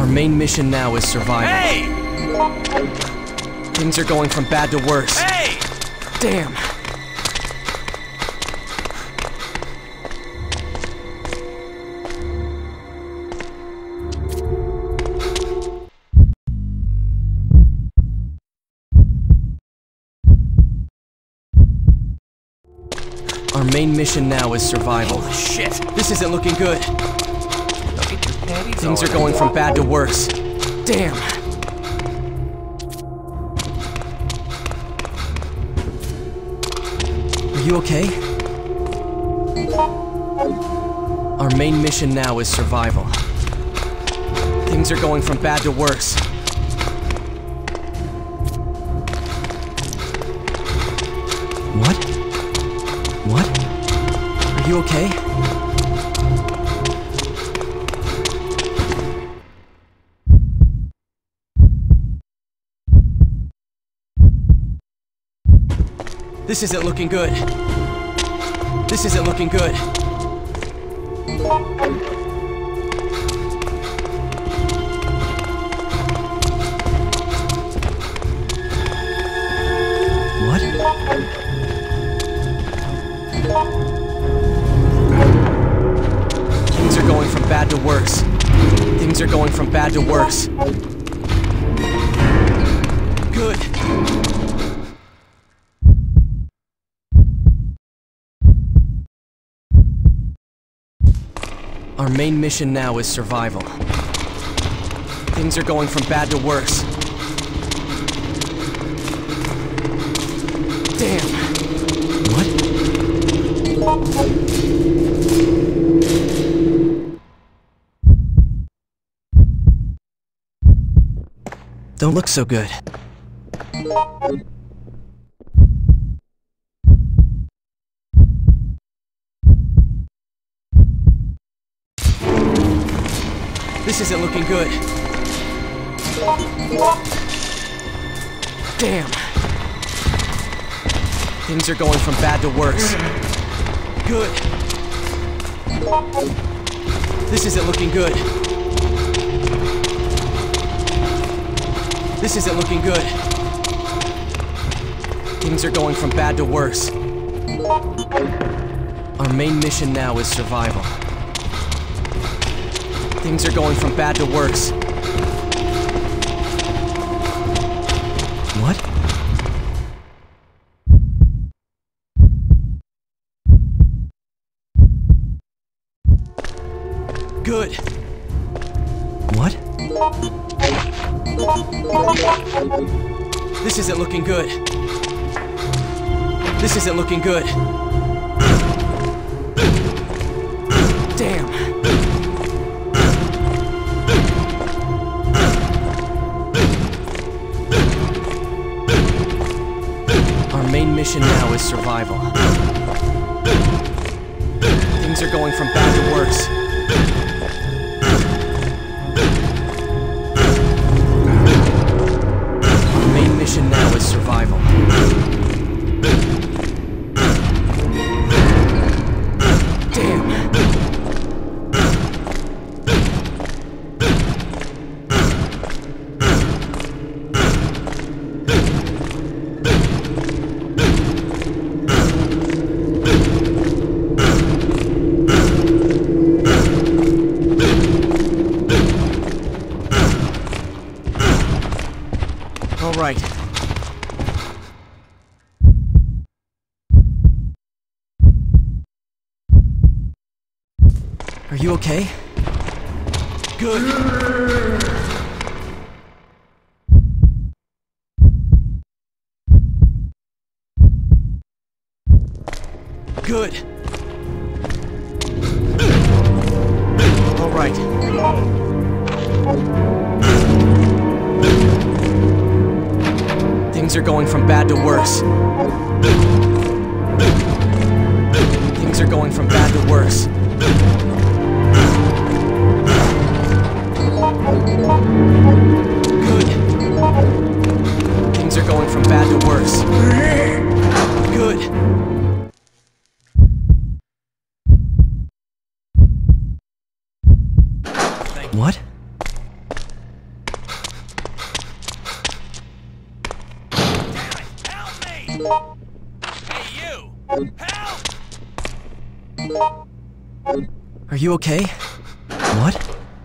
Our main mission now is survival. Hey! Things are going from bad to worse. Hey! Damn. Our main mission now is survival. Holy shit! This isn't looking good. Don't get your panties Things all are going from bad to worse. Damn. Are you okay? Our main mission now is survival. Things are going from bad to worse. What? What? Are you okay? This isn't looking good. This isn't looking good. What? Things are going from bad to worse. Things are going from bad to worse. Good. Our main mission now is survival. Things are going from bad to worse. Damn. What? Don't look so good. This isn't looking good. Damn. Things are going from bad to worse. Good. This isn't looking good. This isn't looking good. Things are going from bad to worse. Our main mission now is survival. Things are going from bad to worse. What? Good. What? This isn't looking good. This isn't looking good. Damn. Our main mission now is survival. Things are going from bad to worse. Our main mission now is survival. Damn. All right. Are you okay? Good. Good. All right. Things are going from bad to worse. Things are going from bad to worse. Good. Things are going from bad to worse. Good. What? Hey, you! Help! Are you okay? What?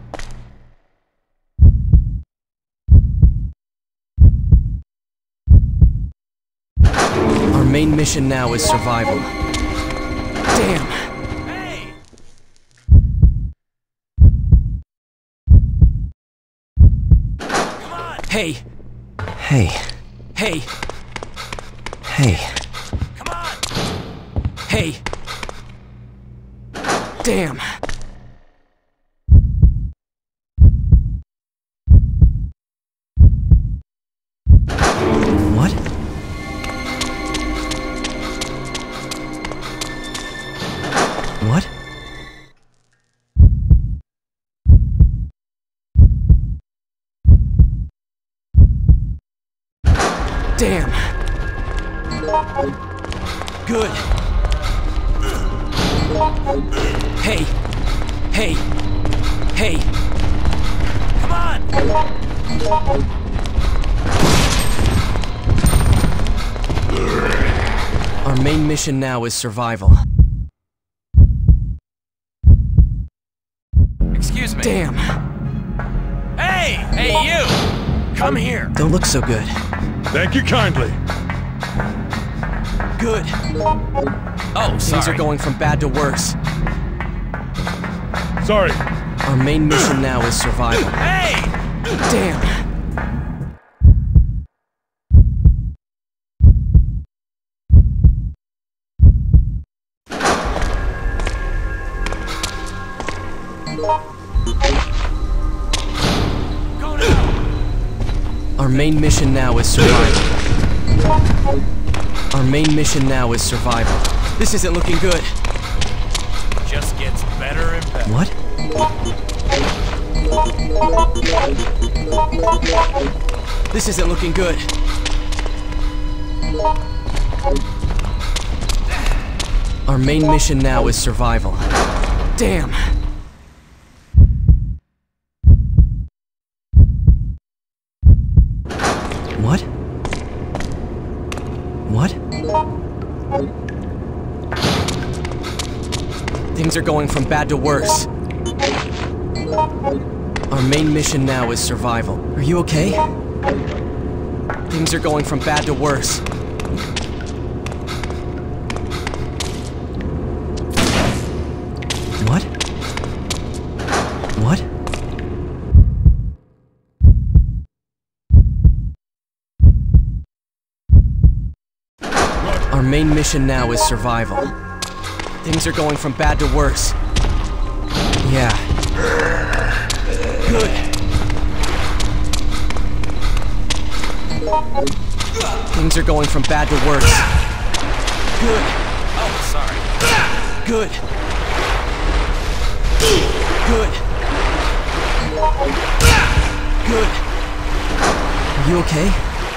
Our main mission now is survival. Damn! Hey! Come on! Hey! Hey! Hey! Hey! Come on! Hey! Damn! What? What? Damn! Good! Hey! Hey! Hey! Come on! Our main mission now is survival. Excuse me. Damn! Hey! Hey, you! Come here! Don't look so good. Thank you kindly. Good! Oh, Things sorry. are going from bad to worse. Sorry. Our main mission now is survival. Hey! Damn! Go now! Our main mission now is survival. Our main mission now is survival. This isn't looking good. Just gets better and better. What? This isn't looking good. Our main mission now is survival. Damn! What? What? Things are going from bad to worse. Our main mission now is survival. Are you okay? Things are going from bad to worse. What? What? Our main mission now is survival. Things are going from bad to worse. Yeah. Good. Things are going from bad to worse. Good. Oh, sorry. Good. Good. Good. Are you okay?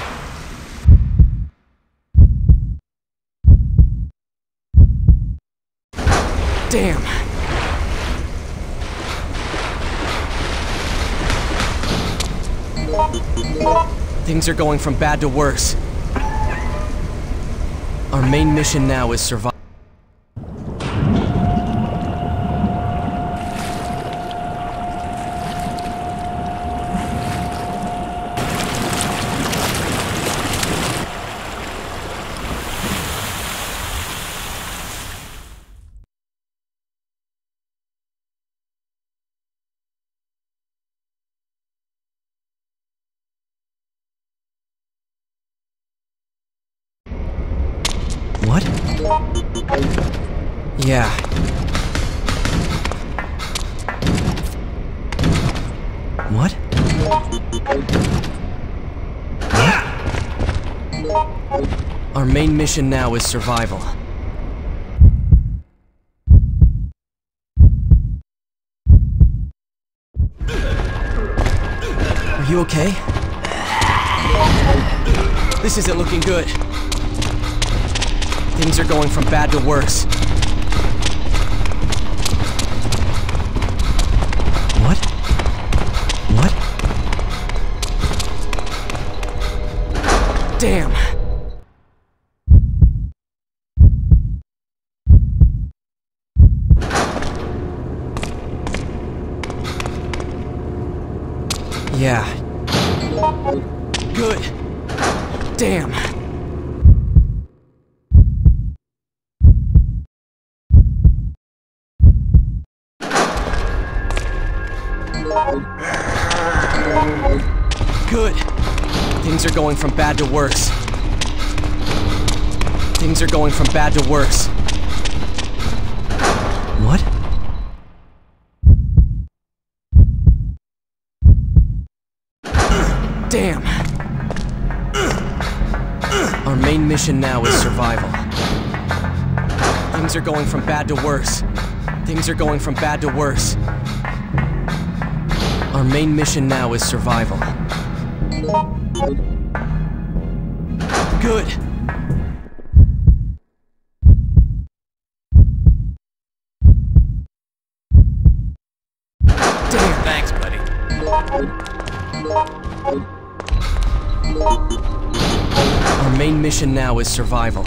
Damn. Things are going from bad to worse. Our main mission now is survival. What? Yeah. What? What? Our main mission now is survival. Are you okay? This isn't looking good. Things are going from bad to worse. What? What? Damn! Yeah. Good. Damn. Good. Things are going from bad to worse. Things are going from bad to worse. What? Damn. Our main mission now is survival. Things are going from bad to worse. Things are going from bad to worse. Our main mission now is survival. Good. Damn. Thanks, buddy. Our main mission now is survival.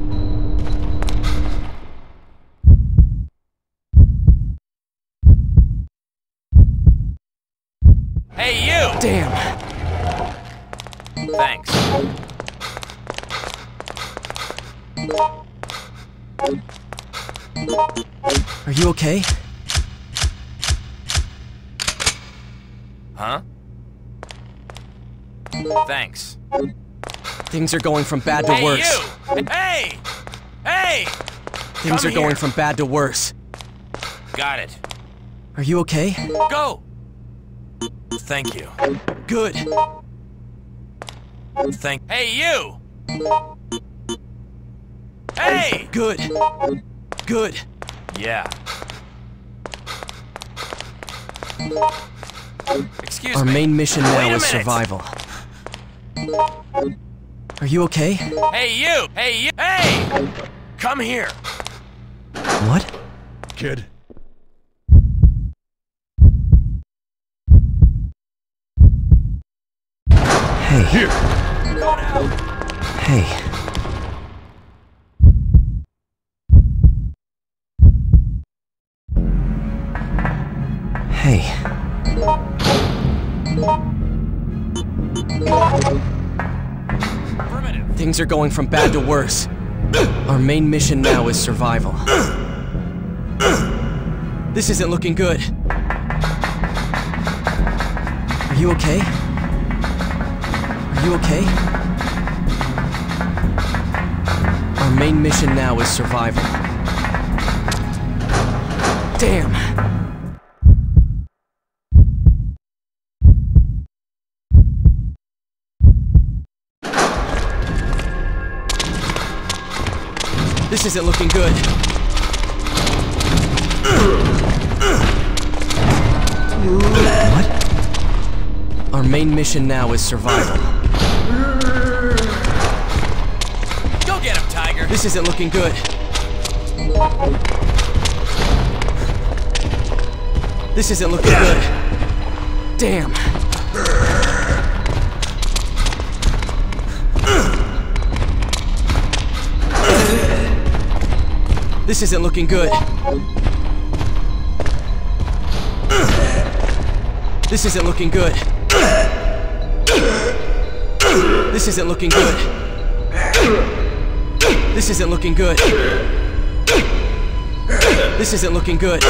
Hey, you! Damn. Thanks. Are you okay? Huh? Thanks. Things are going from bad to Hey, worse. you! Hey! Hey! Things Come are going here. from bad to worse. Got it. Are you okay? Go! Thank you. Good. Hey, you! Hey! Good. Good. Yeah. Excuse Our me. main mission Wait a now is minute. survival. Are you okay? Hey, you! Hey, you! Hey! Come here. What? Kid, Hey. here! Go now. Hey. Hey. Affirmative. Things are going from bad to worse. Our main mission now is survival. This isn't looking good. Are you okay? Are you okay? Our main mission now is survival. Damn. This isn't looking good. What? Our main mission now is survival. Go get him, Tiger. This isn't looking good. This isn't looking good. Damn. This isn't looking good. This isn't looking good. This isn't looking good. This isn't looking good. This isn't looking good.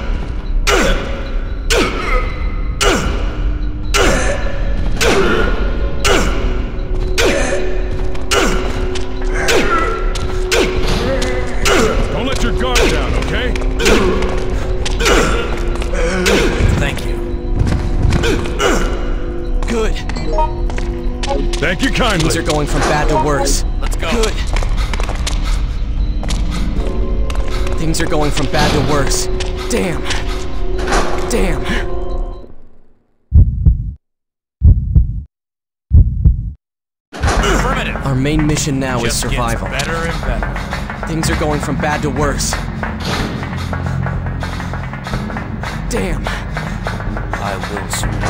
Don't let your guard down, okay? Thank you. Good. Thank you kindly. Things are going from bad to worse. Let's go. Good. Things are going from bad to worse. Damn. Damn. Affirmative. Our main mission now is Just survival. gets better and better. Things are going from bad to worse. Damn. I will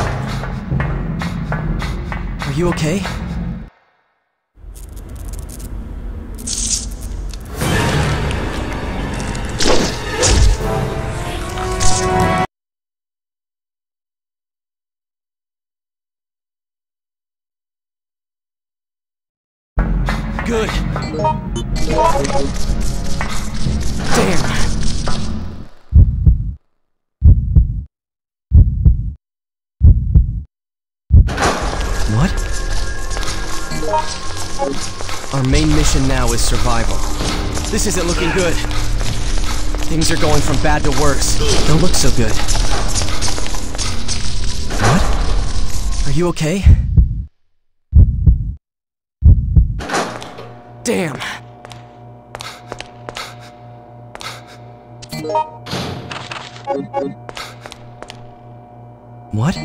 survive. Are you okay? Good. Damn. What? Our main mission now is survival. This isn't looking good. Things are going from bad to worse. Don't look so good. What? Are you okay? Damn. What?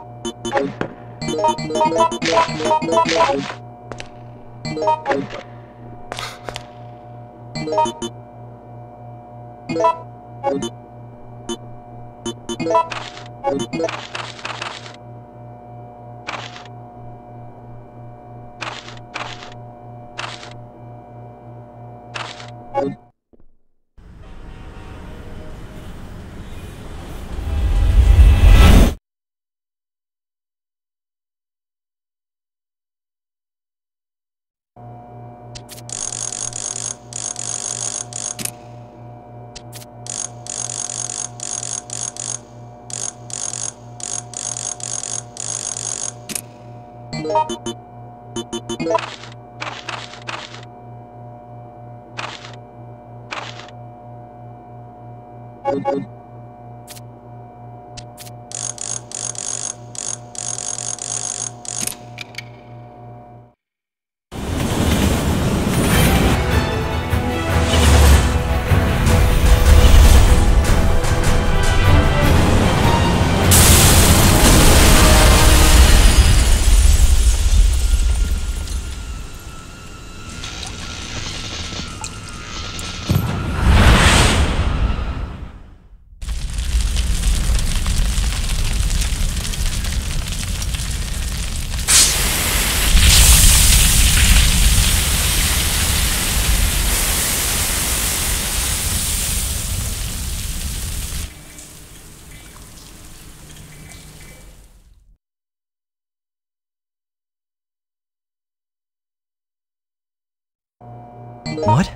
What?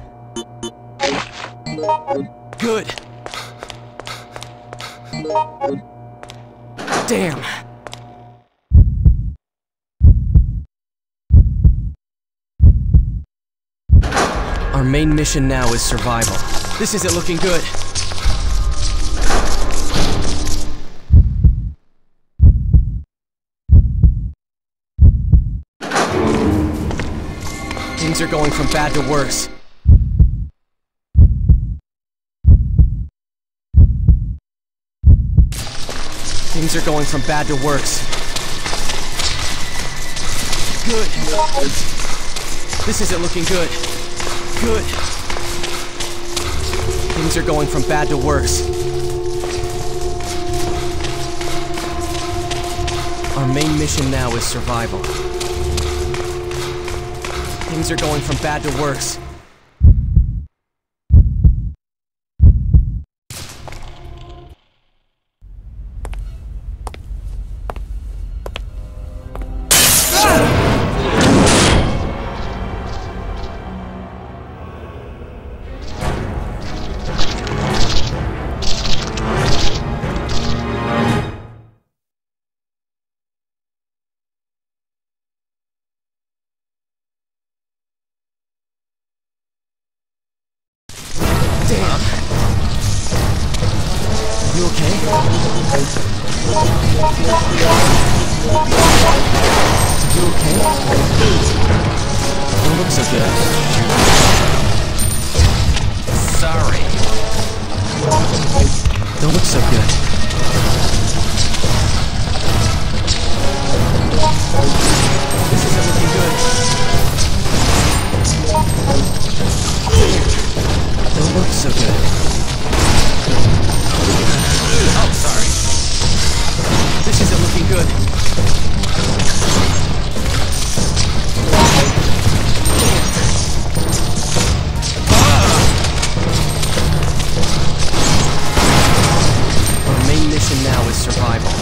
Good. Damn. Our main mission now is survival. This isn't looking good. Things are going from bad to worse. Things are going from bad to worse. Good. This isn't looking good. Good. Things are going from bad to worse. Our main mission now is survival. Things are going from bad to worse. You okay? You okay? Don't look so good. Sorry. Don't look so good. This isn't looking good. Don't look so good. Oh, sorry. This isn't looking good. Our main mission now is survival.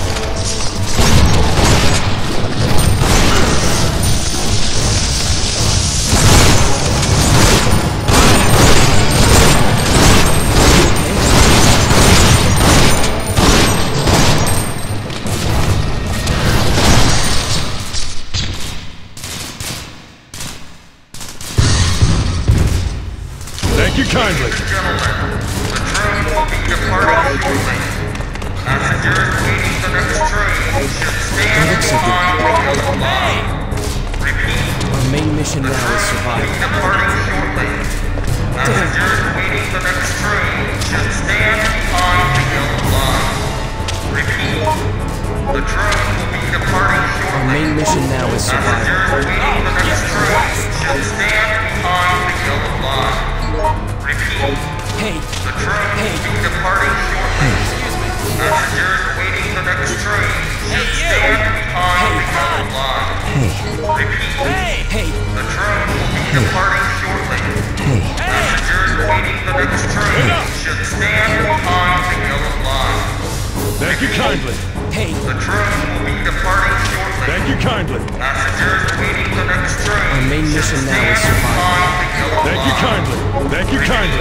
kindly. Gentlemen, the train will be departing shortly. Passengers waiting the next train should stand behind the yellow line. Repeat, Our main mission now is survival. departing shortly. Passengers waiting the next train should stand behind the yellow line. Repeat, the train will be departing Our shortly. main mission now is survival. Passengers waiting the next train should stand behind the yellow line. Repeat, Hey, the train will be departing shortly. Passengers waiting the next train should stand behind the yellow line. hey, Repeat, hey, the train will be departing shortly. hey. Passengers waiting the next train should stand behind the yellow line. Thank you kindly. Hey, The train will be departing shortly. Thank you kindly. Passengers waiting the next train our main mission now is survival. behind the yellow Thank you line. kindly. Thank you kindly.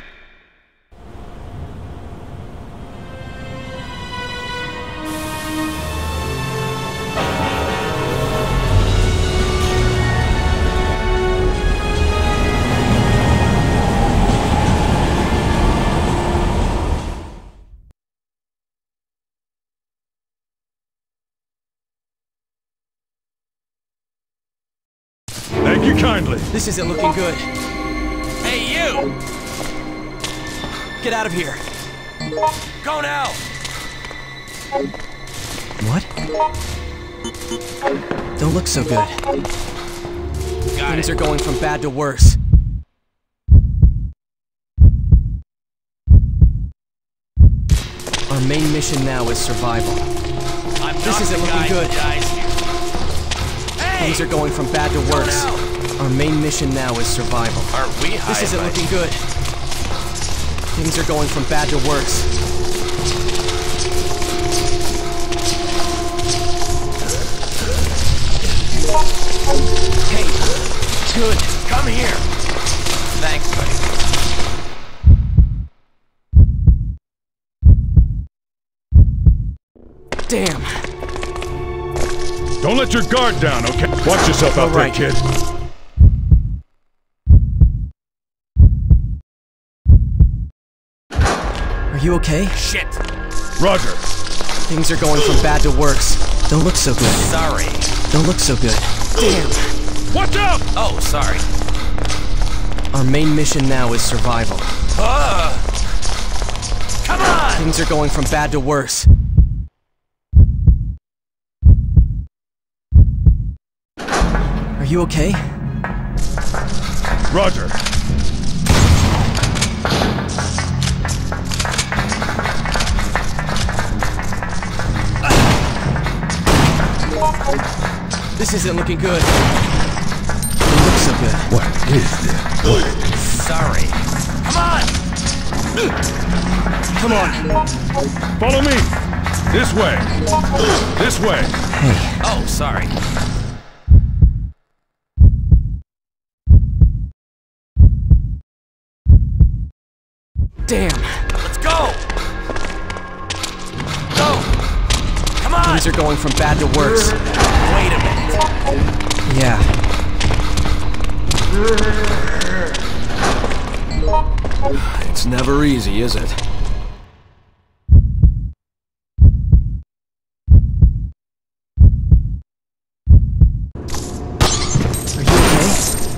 Thank you kindly. This isn't looking good. Hey, you! Get out of here. Go now! What? Don't look so good. Got Things it. are going from bad to worse. Our main mission now is survival. I'm This not isn't the looking guy good. who dies here. Hey! Things are going from bad to worse. now. Our main mission now is survival. Are we high? This isn't looking good. Things are going from bad to worse. Hey, good. Come here! Thanks, buddy. Damn. Don't let your guard down, okay? Watch yourself out All right. there, kid. Are you okay? Shit! Roger. Things are going from bad to worse. Don't look so good. Sorry. Don't look so good. Damn. Watch out! Oh, sorry. Our main mission now is survival. Come on! Things are going from bad to worse. Are you okay? Roger. This isn't looking good. Don't look so good. What is this? Sorry. Come on! Come on. Follow me. This way. This way. Oh, sorry. Damn. Let's go! Go! Come on! Things are going from bad to worse. Wait a minute. Yeah. It's never easy, is it? Are you okay?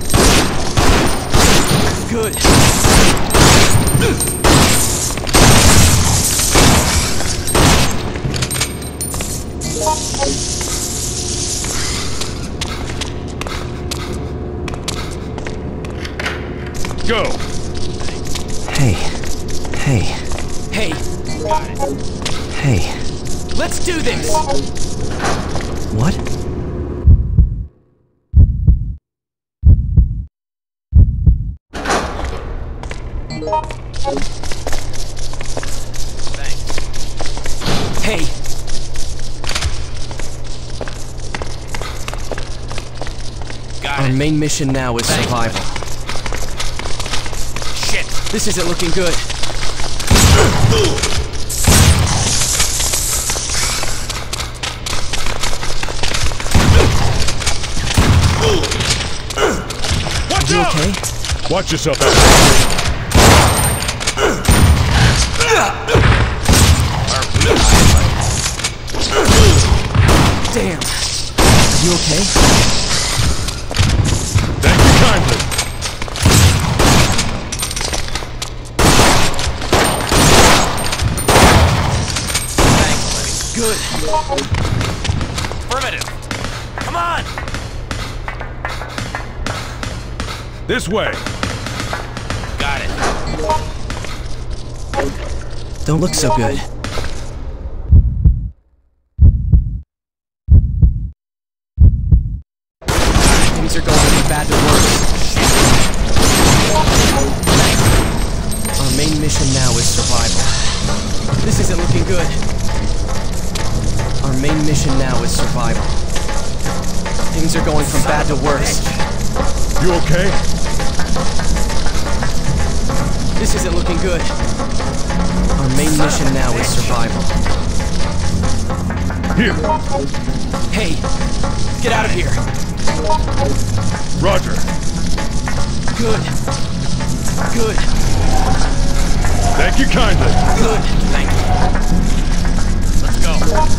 Good. Go. Hey. Hey. Hey! Got it. Hey. Let's do this! What? Thanks. Hey. Got Our it. main mission now is Thanks, survival. Shit! This isn't looking good. Watch You out! okay? Watch yourself out there. Damn. Are you okay? Thank you kindly. Thanks, Good. buddy. Affirmative. Come on! This way. Got it. Don't look so good. Things are going from bad to worse. Our main mission now is survival. This isn't looking good. Our main mission now is survival. Things are going from bad to worse. You okay? This isn't looking good. Our main mission now is survival. Here. Hey, get out of here. Roger. Good. Good. Thank you kindly. Good. Thank you. Let's go.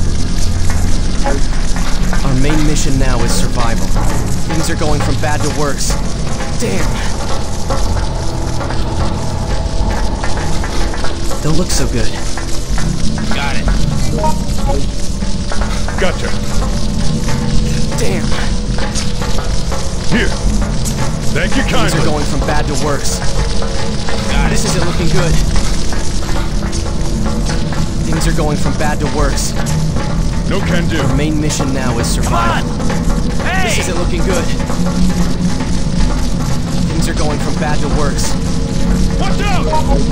Our main mission now is survival. Things are going from bad to worse. Damn. Don't look so good. Got it. Gotcha. Damn. Here. Thank you Things kindly. are going from bad to worse. Got This it. isn't looking good. Things are going from bad to worse. No can do. Our main mission now is Come on! survival. Hey! This isn't looking good. Things are going from bad to worse. Watch out!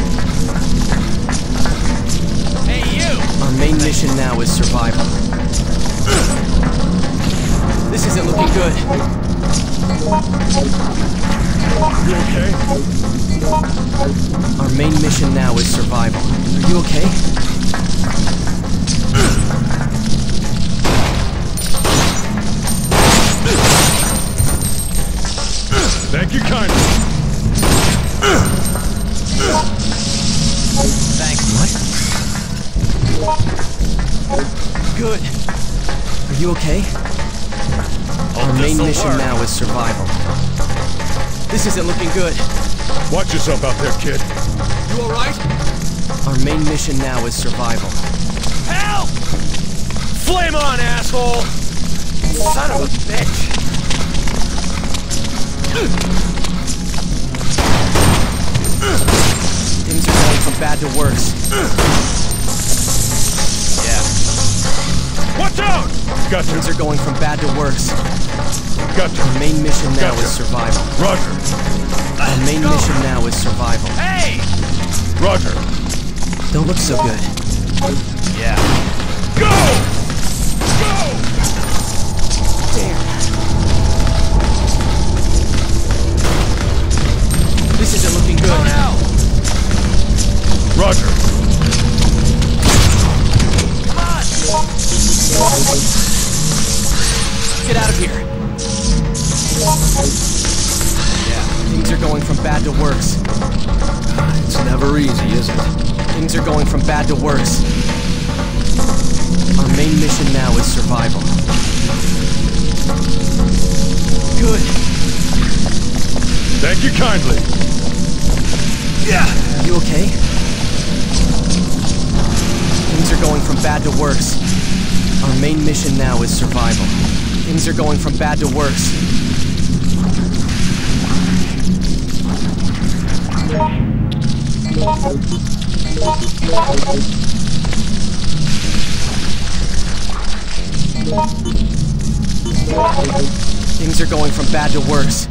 Hey, you! Our main mission now is survival. This isn't looking good. You okay? Our main mission now is survival. Are you okay? Thank you kindly. Thanks. What? Good. Are you okay? Our main mission now is survival. This isn't looking good. Watch yourself out there, kid. You alright? Our main mission now is survival. Help! Flame on, asshole! Son of a bitch! Things are going from bad to worse. Yeah. Watch out! Gotcha. Things are going from bad to worse. Gotcha. Our main mission now Gotcha. is survival. Roger. Our main mission now is survival. Hey! Roger. Don't look so good. Yeah. Go! Go! Damn. This isn't looking Go good. now! Roger. Come on! Get out of here. Yeah. Things are going from bad to worse. It's never easy, is it? Things are going from bad to worse. Our main mission now is survival. Good. Thank you kindly. Yeah! Are you okay? Things are going from bad to worse. Our main mission now is survival. Things are going from bad to worse. Things are going from bad to worse.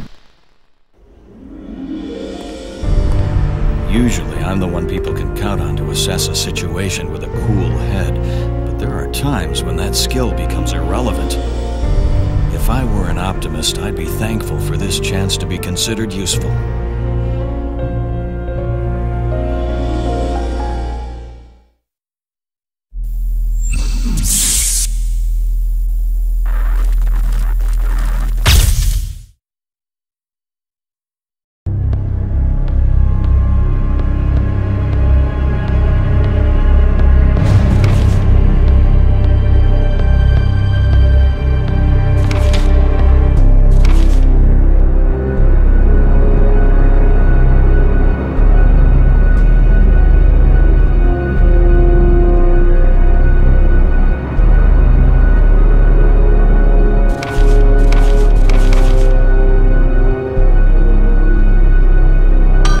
Usually, I'm the one people can count on to assess a situation with a cool head, but there are times when that skill becomes irrelevant. If I were an optimist, I'd be thankful for this chance to be considered useful.